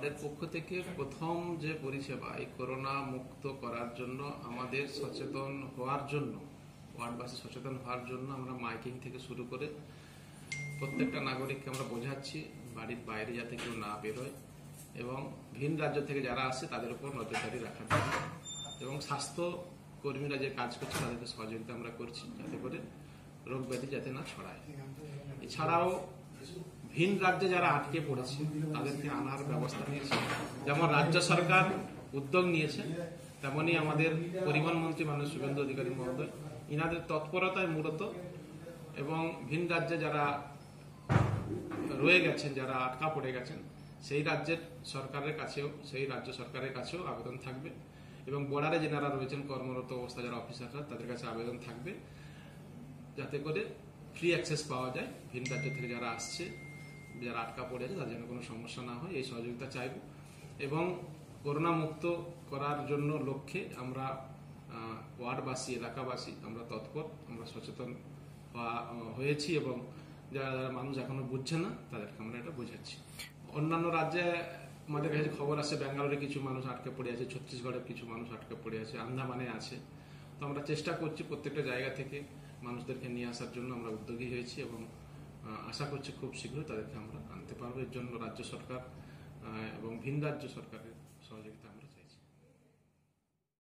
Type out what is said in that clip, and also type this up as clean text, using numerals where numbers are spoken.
ওয়ার্ডের পক্ষ থেকে প্রথম যে পরিষেবা এই করোনা মুক্ত করার জন্য আমাদের সচেতন হওয়ার জন্য, ওয়ার্ডবাসী সচেতন হওয়ার জন্য আমরা মাইকিং থেকে শুরু করে প্রত্যেকটা নাগরিককে আমরা বোঝাচ্ছি বাড়ির বাইরে যাতে কেউ না বেরোয় এবং ভিন রাজ্য থেকে যারা আসছে তাদের উপর নজরদারি রাখার জন্য এবং স্বাস্থ্য কর্মীরা যে কাজ করছে তাদেরকে সহযোগিতা আমরা করছি যাতে করে রোগ ব্যাধি যাতে না ছড়ায়। এছাড়াও ভিন রাজ্যে যারা আটকে পড়েছে তাদেরকে আনার ব্যবস্থা নিয়েছে, যেমন রাজ্য সরকার উদ্যোগ নিয়েছে তেমনি আমাদের পরিবহন মন্ত্রী মাননীয় শুভেন্দু অধিকারী মহোদয় ইনাদের তৎপরতায় মূলত এবং ভিন রাজ্যে যারা রয়ে গেছেন, যারা আটকা পড়ে গেছেন সেই রাজ্যের সরকারের কাছেও, সেই রাজ্য সরকারের কাছেও আবেদন থাকবে এবং বর্ডারে যারা রয়েছেন কর্মরত অবস্থা যারা অফিসাররা তাদের কাছে আবেদন থাকবে যাতে করে ফ্রি অ্যাক্সেস পাওয়া যায়। ভিন রাজ্য থেকে যারা আসছে, যারা আটকা পড়ে আছে তার যেন কোনো সমস্যা না হয় এই সহযোগিতা চাইব এবং করোনা মুক্ত করার জন্য লক্ষ্যে আমরা ওয়ার্ডবাসী, এলাকাবাসী আমরা তৎপর, আমরা সচেতন হয়েছি এবং যারা যারা মানুষ এখনো বুঝছে না তাদেরকে আমরা এটা বোঝাচ্ছি। অন্যান্য রাজ্যে আমাদের কাছে খবর আছে ব্যাঙ্গালোরে কিছু মানুষ আটকে পড়ে আছে, ছত্তিশগড়ের কিছু মানুষ আটকে পড়ে আছে, আন্দামানে আছে। তো আমরা চেষ্টা করছি প্রত্যেকটা জায়গা থেকে মানুষদেরকে নিয়ে আসার জন্য আমরা উদ্যোগী হয়েছি এবং আশা করছি খুব শীঘ্রই তাদেরকে আমরা আনতে পারবো। এর জন্য রাজ্য সরকার এবং ভিন রাজ্য সরকারের সহযোগিতা